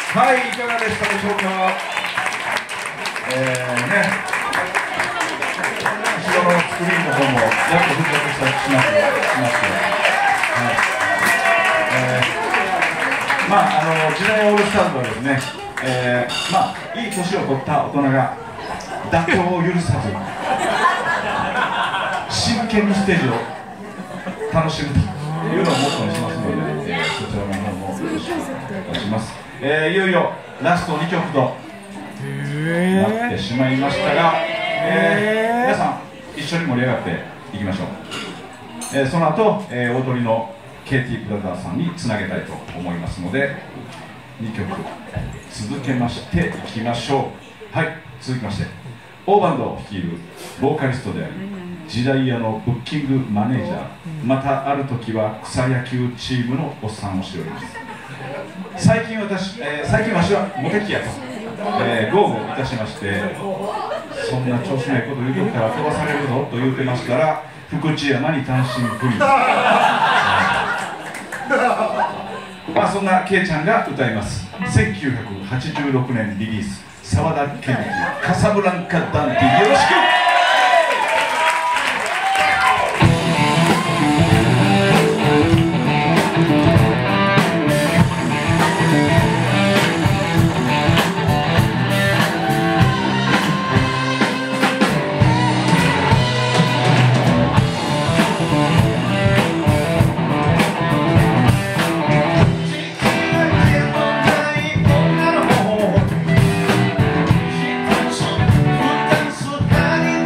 はい、いかがでしたでしょうか。後ろのスクリーンの方もやっと復活しますよ。時代オールスターズはですね、いい年を取った大人が妥協を許さず真剣にステージを楽しむというのをモットーにしますので、そちらの方もよろしくお願いします。いよいよラスト2曲となってしまいましたが、皆さん一緒に盛り上がっていきましょう。その後、大鳥の KT ブラザーさんにつなげたいと思いますので、2曲続けましていきましょう。はい、続きまして大バンドを率いるボーカリストであり時代屋のブッキングマネージャー、またある時は草野球チームのおっさんをしております。最近わしはモテキやと、豪語いたしまして、そんな調子ないこと言うとったら飛ばされるぞと言うてましたら、福知山に単身赴任そんなケイちゃんが歌います。1986年リリース、沢田研二カサブランカダンディ、よろしく。 二人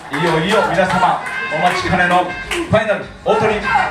いよいよ皆様お待ちかねのファイナル大トリ